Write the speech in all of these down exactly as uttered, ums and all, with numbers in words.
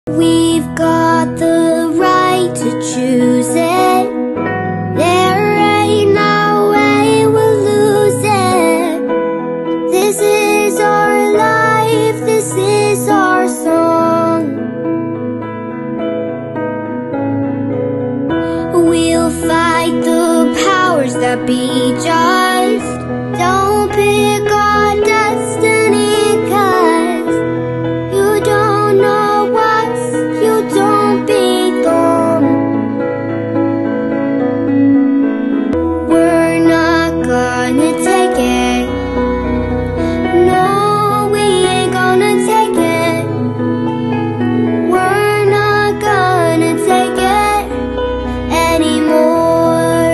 We've got the right to choose it. There ain't no way we'll lose it. This is our life, this is our song. We'll fight the powers that be just. Don't pick our destiny, 'cause you don't know us, you don't belong. We're not gonna take it. No, we ain't gonna take it. We're not gonna take it anymore.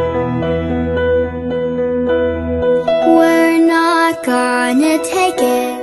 Gonna take it.